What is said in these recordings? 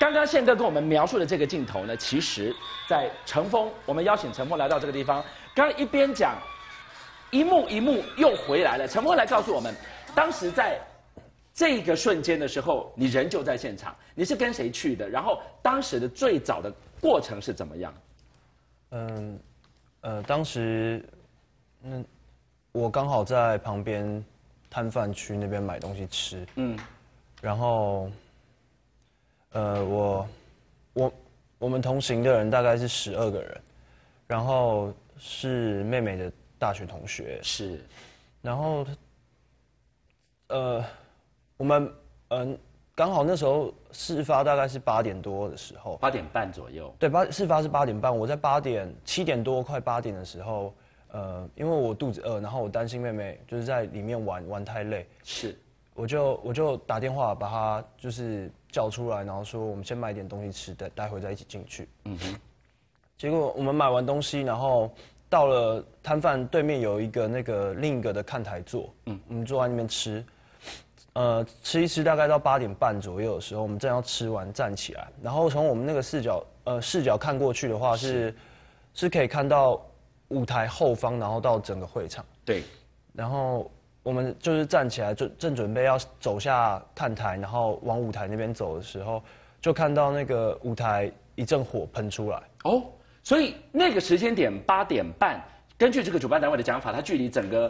刚刚宪哥跟我们描述的这个镜头呢，其实，在乘风，我们邀请乘风来到这个地方，刚刚一边讲，一幕一幕又回来了。乘风来告诉我们，当时在这个瞬间的时候，你人就在现场，你是跟谁去的？然后当时的最早的过程是怎么样？ 当时，我刚好在旁边摊贩区那边买东西吃，然后，我们同行的人大概是12个人，然后是妹妹的大学同学， 是， 然后，我们刚好那时候事发大概是8点多的时候 ，8点半左右。 对，事发是8点半，我在7点多快8点的时候，因为我肚子饿，然后我担心妹妹就是在里面玩太累， 是， 我就打电话把她就是叫出来，然后说我们先买点东西吃，待会再一起进去。结果我们买完东西，然后到了摊贩对面有一个另一个的看台座，我们坐在那边吃。吃一吃大概到8点半左右的时候，我们正要吃完站起来，然后从我们那个视角看过去的话是可以看到舞台后方，然后到整个会场。 对， 然后我们就是站起来正准备要走下看台，然后往舞台那边走的时候，就看到那个舞台一阵火喷出来。 哦，所以那个时间点8点半，根据这个主办单位的讲法，它距离整个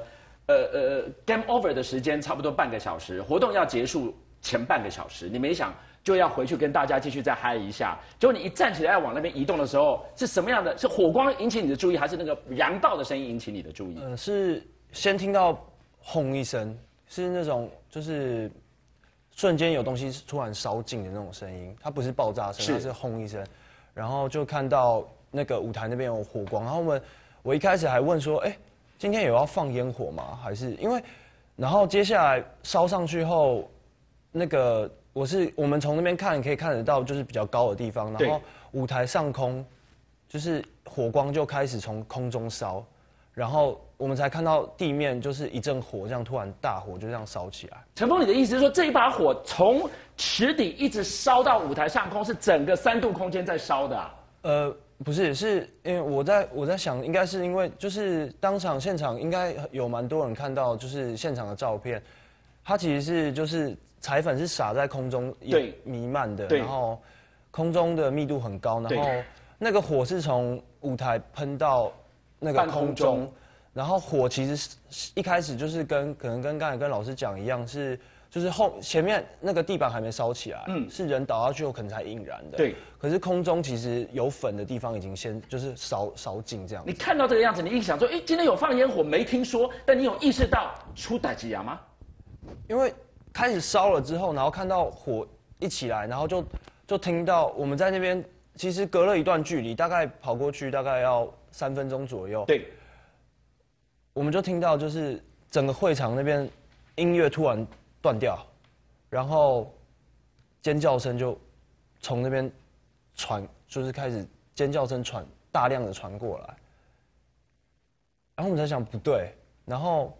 game over 的时间差不多半个小时，活动要结束前半个小时，你没想就要回去跟大家继续再嗨一下。结果你一站起来要往那边移动的时候，是什么样的？是火光引起你的注意，还是那个燃爆的声音引起你的注意？ 是先听到轰一声，是那种就是瞬间有东西突然烧尽的那种声音，它不是爆炸声，它是轰一声，然后就看到那个舞台那边有火光，然后我一开始还问说，今天有要放烟火吗？还是因为，然后接下来烧上去后，我们从那边看可以看得到，就是比较高的地方，然后舞台上空，就是火光就开始从空中烧，然后我们才看到地面就是一阵火，这样突然大火就这样烧起来。 陈峰，你的意思是说这一把火从池底一直烧到舞台上空，是整个3度空间在烧的啊？ 不是，是因为我在想，应该是因为就是当场现场应该有蛮多人看到，就是现场的照片，它其实是就是彩粉是撒在空中弥漫的，然后空中的密度很高，然后那个火是从舞台喷到那个空中，然后火其实是一开始就是可能跟刚才跟老师讲一样是。就是前面那个地板还没烧起来，是人倒下去后可能才引燃的。对，可是空中其实有粉的地方已经先就是烧尽这样。 你看到这个样子，你一想说，今天有放烟火，没听说，但你有意识到出代志吗？ 因为开始烧了之后，然后看到火一起来，然后就听到我们在那边，其实隔了一段距离，大概跑过去大概要3分钟左右。对，我们就听到就是整个会场那边音乐突然断掉，然后尖叫声就从那边就是开始尖叫声大量的传过来，然后我们才想不对，然后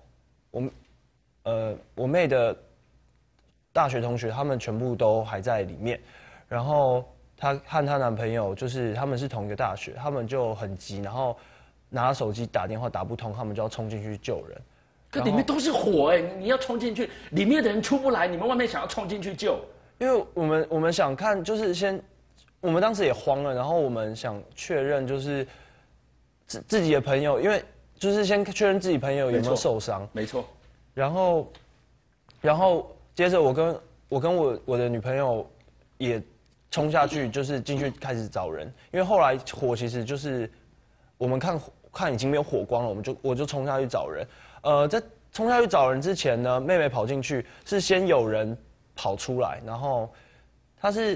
我妹的大学同学他们全部都还在里面，然后她和她男朋友就是他们是同一个大学，他们就很急，然后拿手机打电话打不通，他们就要冲进去救人。 可里面都是火你要冲进去，里面的人出不来，你们外面想要冲进去救？ 因为我们想看，就是我们当时也慌了，然后我们想确认就是自己的朋友，因为就是先确认自己朋友有没有受伤， 没错。 然后接着我跟我的女朋友也冲下去，就是进去开始找人，因为后来火其实就是我们看已经没有火光了，我就冲下去找人。在冲下去找人之前呢，妹妹跑进去是先有人跑出来，然后她是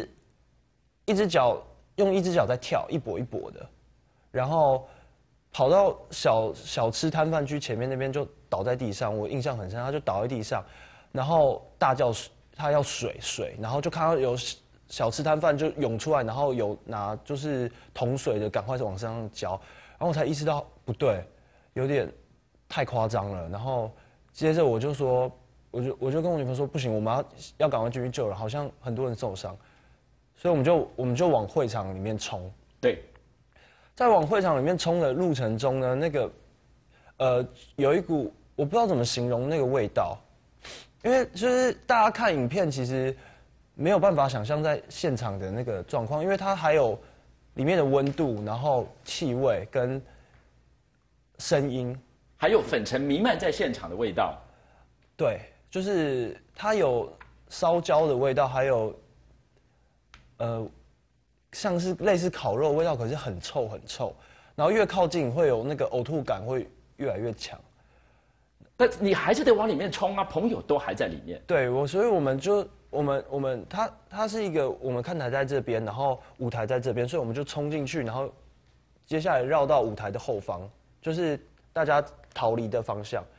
用一只脚在跳，一跛一跛的，然后跑到小吃摊贩区前面那边就倒在地上，我印象很深，她就倒在地上，然后大叫她要水，然后就看到有小吃摊贩就涌出来，然后有拿就是桶水的赶快往身上浇，然后我才意识到不对，有点太夸张了，然后接着我就说，我就跟我女朋友说不行，我们要赶快进去救人，好像很多人受伤， 所以我们就往会场里面冲。 对， 在往会场里面冲的路程中呢，那个有一股我不知道怎么形容那个味道，因为就是大家看影片其实没有办法想象在现场的那个状况，因为它还有里面的温度，然后气味跟声音， 还有粉尘弥漫在现场的味道。 对，就是它有烧焦的味道，还有像是类似烤肉的味道，可是很臭很臭，然后越靠近会有那个呕吐感会越来越强。 但你还是得往里面冲啊，朋友都还在里面。 对，所以我们就它是一个我们看台在这边，然后舞台在这边，所以我们就冲进去，然后接下来绕到舞台的后方，就是大家逃离的方向。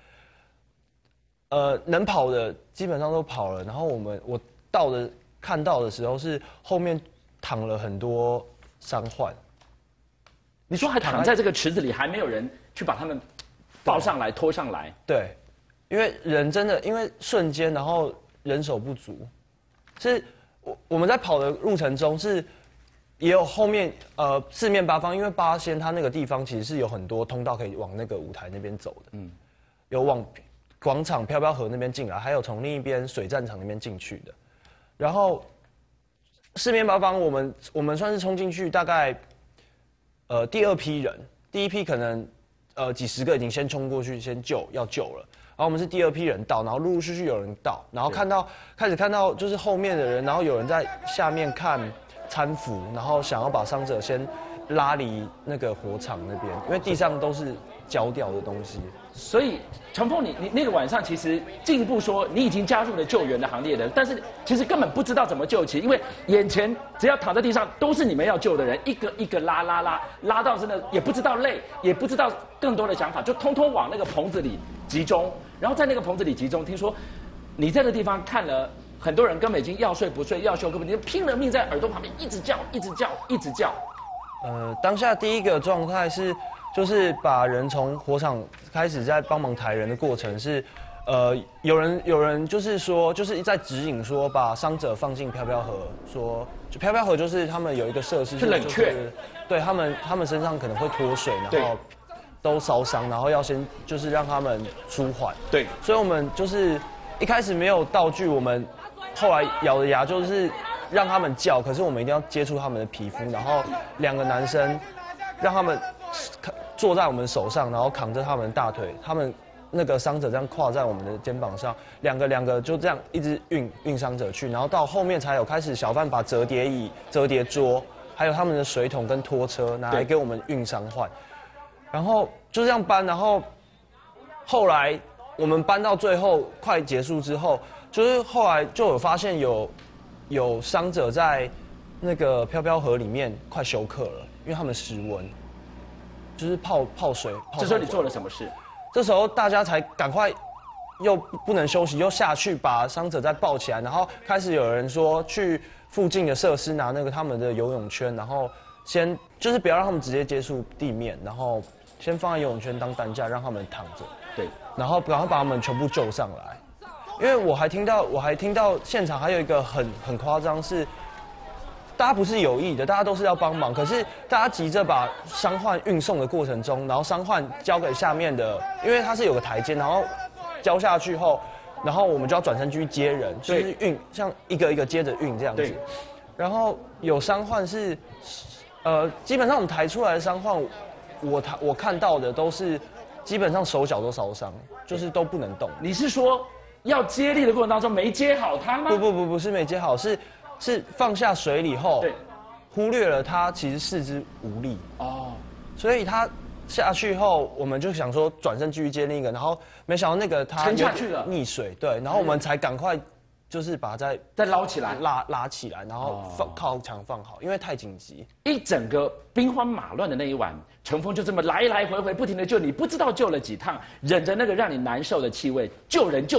能跑的基本上都跑了，然后我看到的时候是后面躺了很多伤患。 你说还躺在这个池子里，还没有人去把他们抱上来、拖上来？ 对，因为人真的因为瞬间，然后人手不足，是我们在跑的路程中是也有后面四面八方，因为八仙它那个地方其实是有很多通道可以往那个舞台那边走的，有往广场飘飘河那边进来，还有从另一边水战场那边进去的，然后四面八方我们算是冲进去，大概第二批人，第一批可能几十个已经先冲过去先要救了，然后我们是第二批人到，然后陆陆续续有人到，然后开始看到就是后面的人，然后有人在下面看搀扶，然后想要把伤者先拉离那个火场那边，因为地上都是焦掉的东西。 所以长风，你那个晚上其实进一步说，你已经加入了救援的行列的，但是其实根本不知道怎么救起，因为眼前只要躺在地上都是你们要救的人，一个一个拉到真的也不知道累，也不知道更多的想法，就通通往那个棚子里集中，然后在那个棚子里集中，听说你在那地方看了很多人根本已经要睡不睡，要休根本就拼了命在耳朵旁边一直叫，一直叫，一直叫。 当下第一个状态是，就是把人从火场开始在帮忙抬人的过程是，有人就是说，就是在指引说把伤者放进飘飘河，说就飘飘河就是他们有一个设施是冷却， 对他们身上可能会脱水，然后都烧伤，然后要先就是让他们舒缓。 对， 所以我们就是一开始没有道具，我们后来咬着牙就是让他们叫，可是我们一定要接触他们的皮肤，然后两个男生让他们坐在我们手上，然后扛着他们的大腿，他们那个伤者这样跨在我们的肩膀上，两个就这样一直运伤者去，然后到后面才有开始小贩把折叠椅、折叠桌，还有他们的水桶跟拖车拿来给我们运伤患，然后就这样搬，然后后来我们搬到最后快结束之后，就是后来就有发现有伤者在那个飘飘河里面快休克了，因为他们失温，就是泡水。 这时候你做了什么事？ 这时候大家才赶快又不能休息，又下去把伤者再抱起来，然后开始有人说去附近的设施拿那个他们的游泳圈，然后先就是不要让他们直接接触地面，然后先放在游泳圈当担架让他们躺着， 对， 然后赶快把他们全部救上来。因为我还听到现场还有一个很夸张是，大家不是有意的，大家都是要帮忙，可是大家急着把伤患运送的过程中，然后伤患交给下面的，因为它是有个台阶，然后交下去后，然后我们就要转身去接人，就是像一个一个接着运这样子。然后有伤患是，基本上我们抬出来的伤患，我看到的都是基本上手脚都烧伤，就是都不能动。 你是说要接力的过程当中没接好他吗？ 不是没接好，是放下水里后，忽略了他其实四肢无力哦，所以他下去后，我们就想说转身继续接另一个，然后没想到那个他沉下去了， 溺水，对，然后我们才赶快就是把他再捞起来， 拉起来，然后靠墙放好，因为太紧急。 一整个兵荒马乱的那一晚，陈峰就这么来来回回不停的救你，不知道救了几趟，忍着那个让你难受的气味，救人。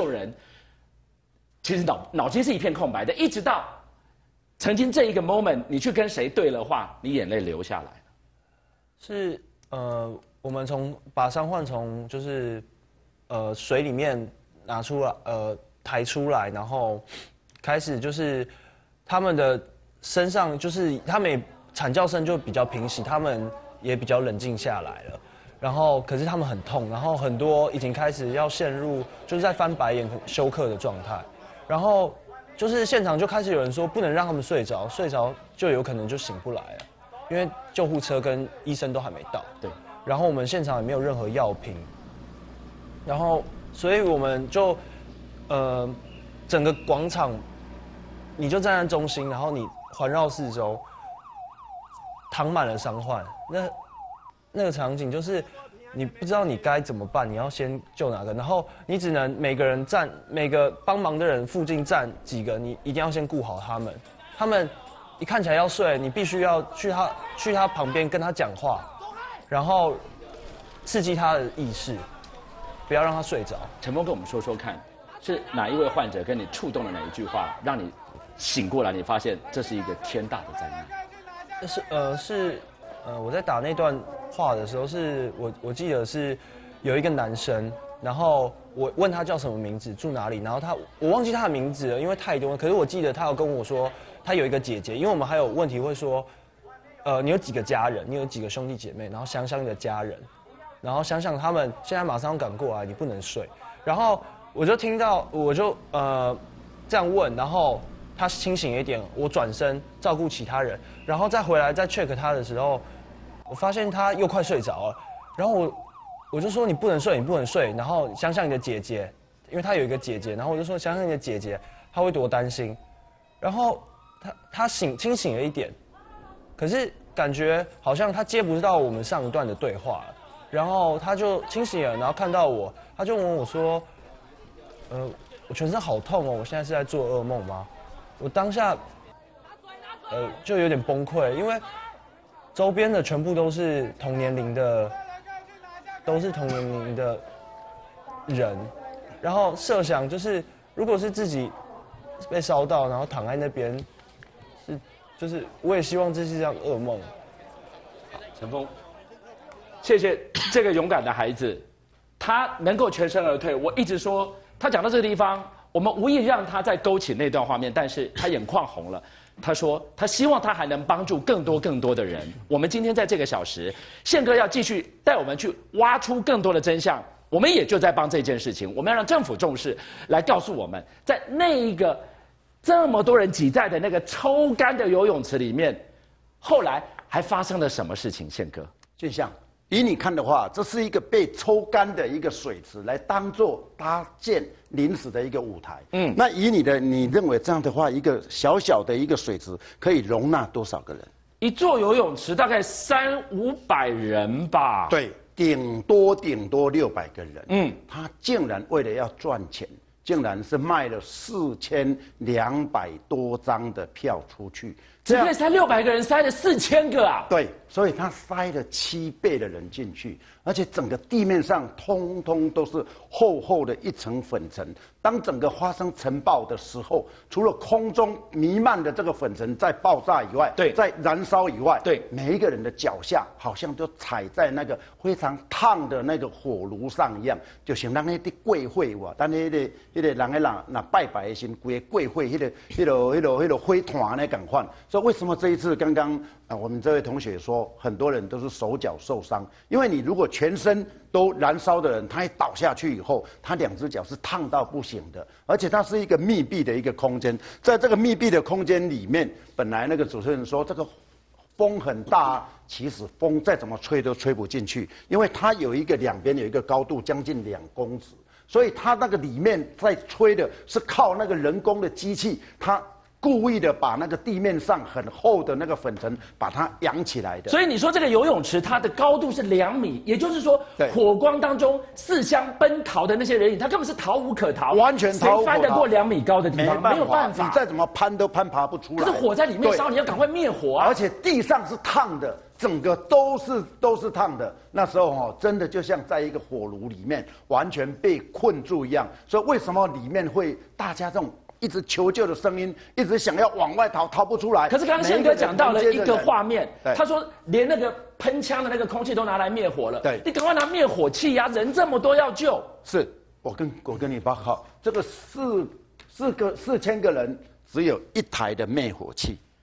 其实脑筋是一片空白的，一直到曾经这一个 moment， 你去跟谁对了话，你眼泪流下来了。 是我们把伤患从就是水里面抬出来，然后开始就是他们的身上就是他们也惨叫声就比较平息，他们也比较冷静下来了。然后可是他们很痛，然后很多已经开始要陷入就是在翻白眼休克的状态。然后就是现场就开始有人说不能让他们睡着，睡着就有可能就醒不来了，因为救护车跟医生都还没到。 对。 然后我们现场也没有任何药品。然后所以我们就整个广场你就站在中心，然后你环绕四周，躺满了伤患。那个场景就是你不知道你该怎么办，你要先救哪个，然后你只能每个人站，每个帮忙的人附近站几个，你一定要先顾好他们。他们一看起来要睡，你必须要去他旁边跟他讲话，然后刺激他的意识，不要让他睡着。 陈峰跟我们说说看，是哪一位患者跟你触动了哪一句话，让你醒过来，你发现这是一个天大的灾难？ 我在打那段话的时候，我记得是有一个男生，然后我问他叫什么名字，住哪里，然后我忘记他的名字了，因为太多了。可是我记得他有跟我说他有一个姐姐，因为我们还有问题会说，你有几个家人，你有几个兄弟姐妹，然后想想你的家人，然后想想他们现在马上赶过来，你不能睡。然后我就听到，这样问，然后他清醒一点，我转身照顾其他人，然后再回来再 check 他的时候，我发现他又快睡着了，然后我就说你不能睡，你不能睡，然后想想你的姐姐，因为他有一个姐姐，然后我就说想想你的姐姐，她会多担心，然后他清醒了一点，可是感觉好像他接不到我们上一段的对话了，然后他就清醒了，然后看到我，他就问我说，我全身好痛哦，我现在是在做噩梦吗？我当下，就有点崩溃，因为周边的全部都是同年龄的人，然后设想就是如果是自己被烧到，然后躺在那边，就是我也希望这是这样噩梦。 好，陈峰，谢谢这个勇敢的孩子，他能够全身而退。我一直说，他讲到这个地方，我们无意让他再勾起那段画面，但是他眼眶红了。他说，他希望他还能帮助更多的人。我们今天在这个小时，宪哥要继续带我们去挖出更多的真相。我们也就在帮这件事情，我们要让政府重视，来告诉我们，在那一个这么多人挤在的那个抽干的游泳池里面，后来还发生了什么事情？宪哥， 俊相，以你看的话，这是一个被抽干的一个水池，来当做搭建临时的一个舞台。那以你认为这样的话，一个小小的一个水池可以容纳多少个人？ 一座游泳池大概300-500人吧。 对，顶多600个人。他竟然为了要赚钱，竟然是卖了4200多张的票出去。 只可以塞600个人，塞了4000个啊！ 对，所以他塞了7倍的人进去，而且整个地面上通通都是厚厚的一层粉尘。当整个发生尘爆的时候，除了空中弥漫的这个粉尘在爆炸以外， 对， 在燃烧以外， 对， 每一个人的脚下好像都踩在那个非常烫的那个火炉上一样，就像咱那啲贵会哇，咱那个人那拜拜的时，规个贵会那个灰团那感款。所以为什么这一次刚刚我们这位同学说，很多人都是手脚受伤，因为你如果全身都燃烧的人，他一倒下去以后，他2只脚是烫到不行的，而且它是一个密闭的一个空间，在这个密闭的空间里面，本来那个主持人说这个风很大，其实风再怎么吹都吹不进去，因为它有一个两边有一个高度将近2公尺，所以它那个里面在吹的是靠那个人工的机器，它故意的把那个地面上很厚的那个粉尘把它扬起来的。 所以你说这个游泳池它的高度是2米，也就是说火光当中四乡奔逃的那些人影，他根本是逃无可逃， 完全逃无可逃。 谁翻得过2米高的地方？没有办法， 你再怎么攀都攀爬不出来。 可是火在里面烧，你要赶快灭火啊！ 而且地上是烫的，整个都是烫的。那时候真的就像在一个火炉里面完全被困住一样。所以为什么里面会大家这种一直求救的声音，一直想要往外逃，逃不出来。 可是刚刚宪哥讲到了一个画面，他说连那个喷枪的那个空气都拿来灭火了。 对， 你赶快拿灭火器呀！人这么多要救。 是，我跟你报告，这个4000个人只有1台的灭火器，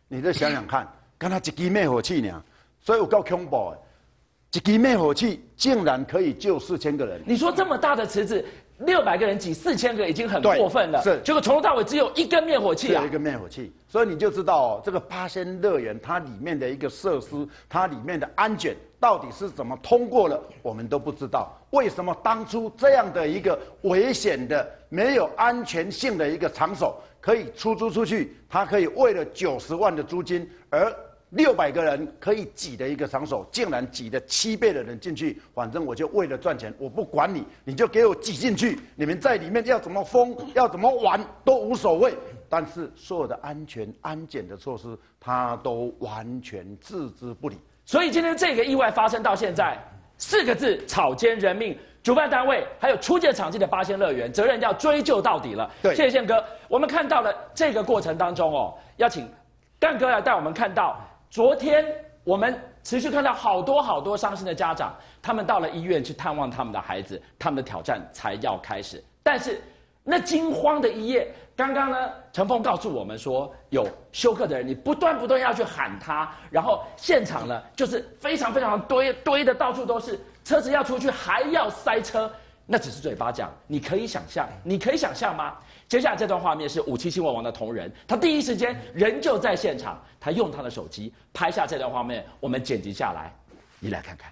你再想想看，跟他一支灭火器呢，所以有够恐怖的，一支灭火器竟然可以救4000个人。 你说这么大的池子，600个人挤4000个已经很过分了， 是， 结果从头到尾只有一根灭火器啊， 只有一个灭火器，所以你就知道哦，这个八仙乐园它里面的一个设施，它里面的安检到底是怎么通过了，我们都不知道。为什么当初这样的一个危险的、没有安全性的一个场所，可以出租出去？它可以为了90万的租金，而600个人可以挤的一个场所，竟然挤了7倍的人进去。反正我就为了赚钱，我不管你，你就给我挤进去。你们在里面要怎么疯，要怎么玩都无所谓。但是所有的安全安检的措施，它都完全置之不理。 所以今天这个意外发生到现在，4个字：草菅人命。主办单位还有出借场地的八仙乐园，责任要追究到底了。 对， 谢谢宪哥。我们看到了这个过程当中哦，要请干哥来带我们看到，昨天我们持续看到好多伤心的家长，他们到了医院去探望他们的孩子，他们的挑战才要开始。但是那惊慌的一夜，刚刚呢，陈凤告诉我们说，有休克的人，你不断要去喊他，然后现场呢就是非常堆的到处都是，车子要出去还要塞车，那只是嘴巴讲，你可以想象吗？接下来这段画面是57新闻网的同仁，他第一时间人就在现场，他用他的手机拍下这段画面，我们剪辑下来，你来看看。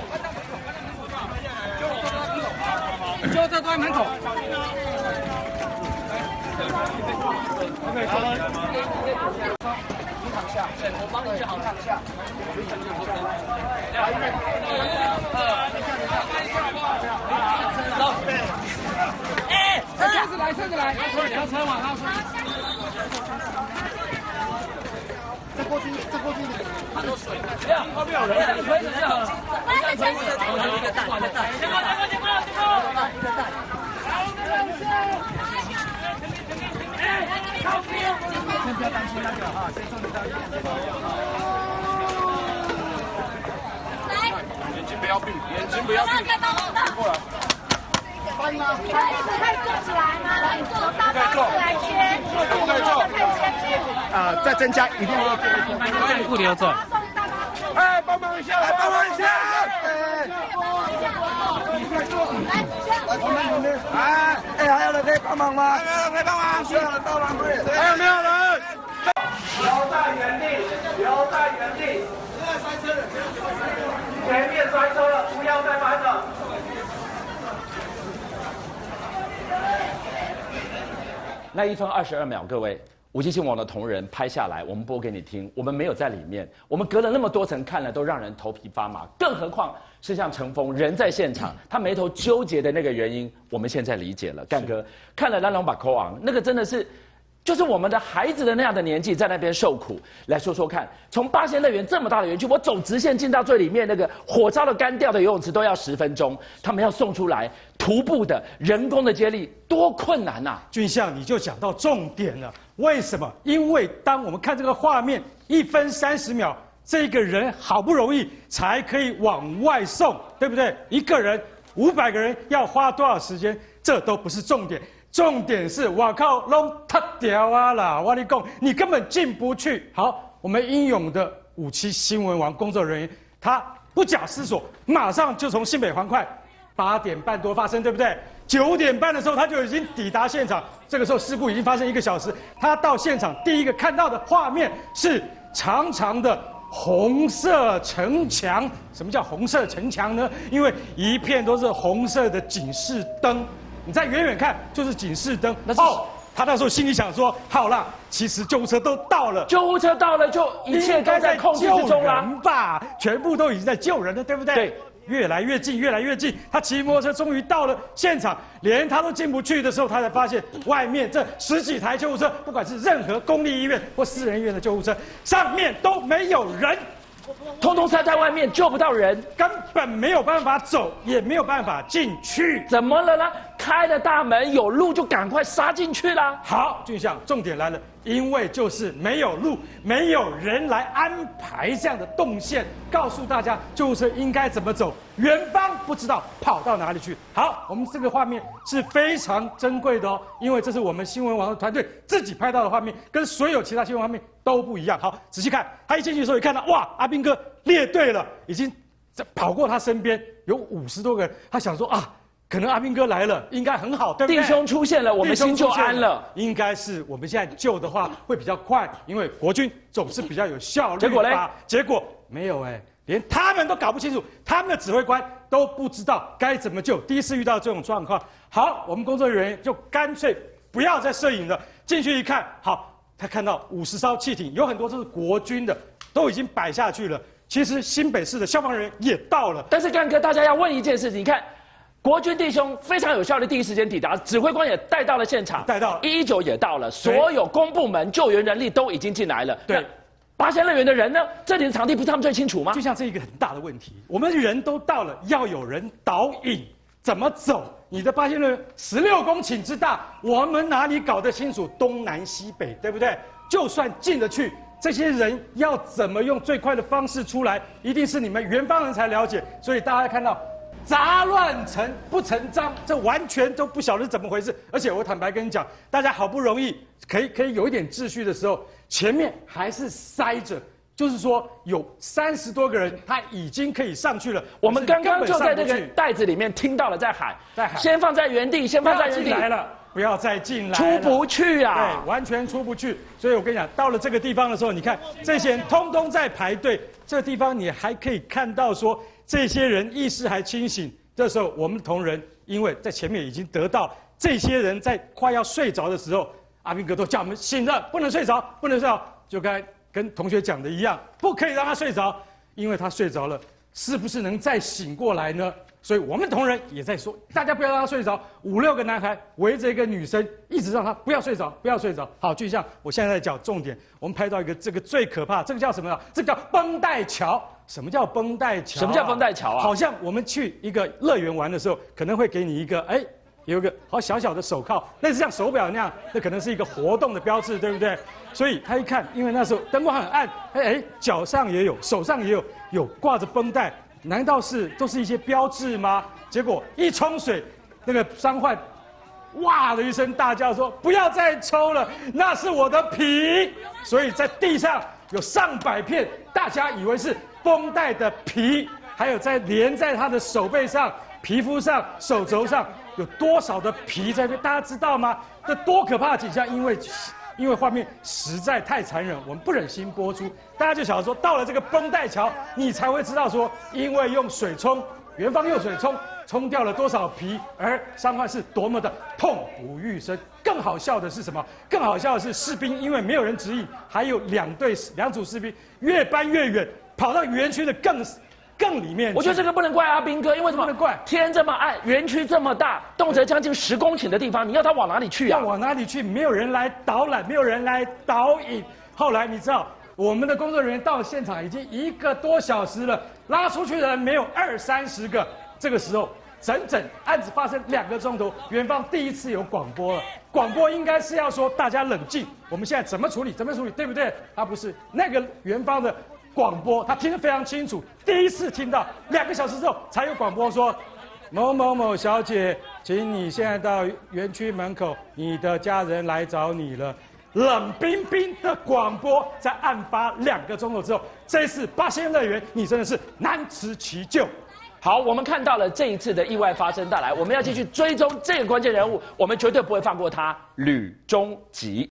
就在关门口。OK， 好了。你躺下，我帮你就好，躺下。走。哎，车子来，车往上冲。再过去一点。很多水。没有，后面有人。你推着就好了。这样推着，一个蛋。前方。一个蛋。先不要担心那个哈，先送你到医院。来，眼睛不要闭，过来。欢迎啊！可以坐起来吗？可以坐，大巴士来接，可以坐。再增加一定要坐。不留坐。哎，帮忙一下！来，还有人可以帮忙吗？需要人帮忙快点！还有没有人？ 留在原地！前面摔车了，不要再翻了。 那1分22秒，各位57新闻网的同仁拍下来，我们播给你听。我们没有在里面，我们隔了那么多层看了，都让人头皮发麻。更何况是像陈峰人在现场，他眉头纠结的那个原因，我们现在理解了。干哥看了《蓝龙把扣昂》，那个真的是，就是我们的孩子的那样的年纪在那边受苦。来说说看，从八仙乐园这么大的园区，我走直线进到最里面那个火烧的干掉的游泳池都要10分钟，他们要送出来，徒步的人工的接力多困难呐！ 俊相，你就讲到重点了。为什么？因为当我们看这个画面，1分30秒，这个人好不容易才可以往外送，对不对？一个人500个人要花多少时间？这都不是重点，重点是我靠，弄塌掉啊啦！我跟你讲，你根本进不去。好，我们英勇的57新闻网工作人员，他不假思索，马上就从新北环快8点半多发生，对不对？9点半的时候，他就已经抵达现场。这个时候事故已经发生1个小时。他到现场第一个看到的画面是长长的红色城墙。什么叫红色城墙呢？因为一片都是红色的警示灯，你在远远看就是警示灯。他那时候心里想说：好啦，其实救护车都到了， 就一切都在控制之中啦吧，全部都已经在救人了，对不对？ 对。 越来越近，他骑摩托车终于到了现场，连他都进不去的时候，他才发现外面这10几台救护车，不管是任何公立医院或私人医院的救护车，上面都没有人， 通通塞在外面，救不到人， 根本没有办法走，也没有办法进去。 怎么了呢？ 开了大门，有路就赶快杀进去啦。 好，俊相，重点来了，因为就是没有路，没有人来安排这样的动线，告诉大家救护车应该怎么走，远方不知道跑到哪里去。好，我们这个画面是非常珍贵的哦，因为这是我们新闻网的团队自己拍到的画面，跟所有其他新闻画面都不一样。好，仔细看，他一进去的时候，一看到哇，阿兵哥列队了，已经跑过他身边有50多个人，他想说啊。可能阿兵哥来了，应该很好，对不对？ 弟兄出现了，我们心就安了。 应该是我们现在救的话会比较快，因为国军总是比较有效率。 结果嘞？ 结果没有哎，连他们都搞不清楚，他们的指挥官都不知道该怎么救。第一次遇到这种状况，好，我们工作人员就干脆不要再摄影了，进去一看，好，他看到50艘汽艇，有很多都是国军的，都已经摆下去了。其实新北市的消防人员也到了， 但是干哥，大家要问一件事情，你看。国军弟兄非常有效的第一时间抵达，指挥官也带到了现场， 带到了 119也到了，所有公部门救援人力都已经进来了。 对， 八仙乐园的人呢？这里的场地不是他们最清楚吗？ 就像这一个很大的问题，我们人都到了，要有人导引，怎么走？你的八仙乐园16公顷之大，我们哪里搞得清楚东南西北，对不对？就算进得去，这些人要怎么用最快的方式出来，一定是你们元芳人才了解。所以大家看到。杂乱不成章，这完全都不晓得怎么回事。而且我坦白跟你讲，大家好不容易可以有一点秩序的时候，前面还是塞着，就是说有30多个人，他已经可以上去了。 我们刚刚就在那个袋子里面听到了在喊，先放在原地，先放在原地。 来了，不要再进来， 出不去啊！ 对，完全出不去。所以我跟你讲，到了这个地方的时候，你看这些人通通在排队，这个地方你还可以看到说。这些人意识还清醒，这时候我们同仁因为在前面已经得到这些人在快要睡着的时候，阿兵哥都叫我们醒着，不能睡着，不能睡着，就该跟同学讲的一样，不可以让他睡着，因为他睡着了，是不是能再醒过来呢？所以我们同仁也在说，大家不要让他睡着。5、6个男孩围着一个女生，一直让他不要睡着，不要睡着。好，就像我现在在讲重点，我们拍到一个这个最可怕，这个叫什么呢？这个叫绷带桥。什么叫绷带桥？ 什么叫绷带桥啊？ 好像我们去一个乐园玩的时候，可能会给你一个有一个好小小的手铐，类似像手表那样，那可能是一个活动的标志，对不对？所以他一看，因为那时候灯光很暗，脚上也有，手上也有挂着绷带，难道都是一些标志吗？结果一冲水，那个伤患哇的一声大叫说：“不要再抽了，那是我的皮！”所以在地上有上百片，大家以为是绷带的皮，还有连在他的手背上、皮肤上、手肘上有多少的皮在那边？大家知道吗？这多可怕的景象！因为画面实在太残忍，我们不忍心播出。大家就想说，到了这个绷带桥，你才会知道说，因为用水冲，元芳用水冲掉了多少皮，而伤患是多么的痛不欲生。更好笑的是什么？更好笑的是士兵因为没有人指引，还有2组士兵越搬越远。跑到园区的更里面， 我觉得这个不能怪阿兵哥，因为什么？ 不能怪天这么暗，园区这么大，动辄将近10公顷的地方，你要他往哪里去啊？ 要往哪里去？没有人来导览，没有人来导引。后来你知道，我们的工作人员到现场已经1个多小时了，拉出去的人没有20、30个。这个时候，整案子发生2个钟头，元芳第一次有广播了。广播应该是要说大家冷静，我们现在怎么处理，对不对？他不是那个元芳的。广播他听得非常清楚，第一次听到2个小时之后才有广播说，某某某小姐，请你现在到园区门口，你的家人来找你了。冷冰冰的广播，在案发2个钟头之后，这次八仙乐园，你真的是难辞其咎。 好，我们看到了这一次的意外发生带来，我们要继续追踪这个关键人物，我们绝对不会放过他，吕中吉。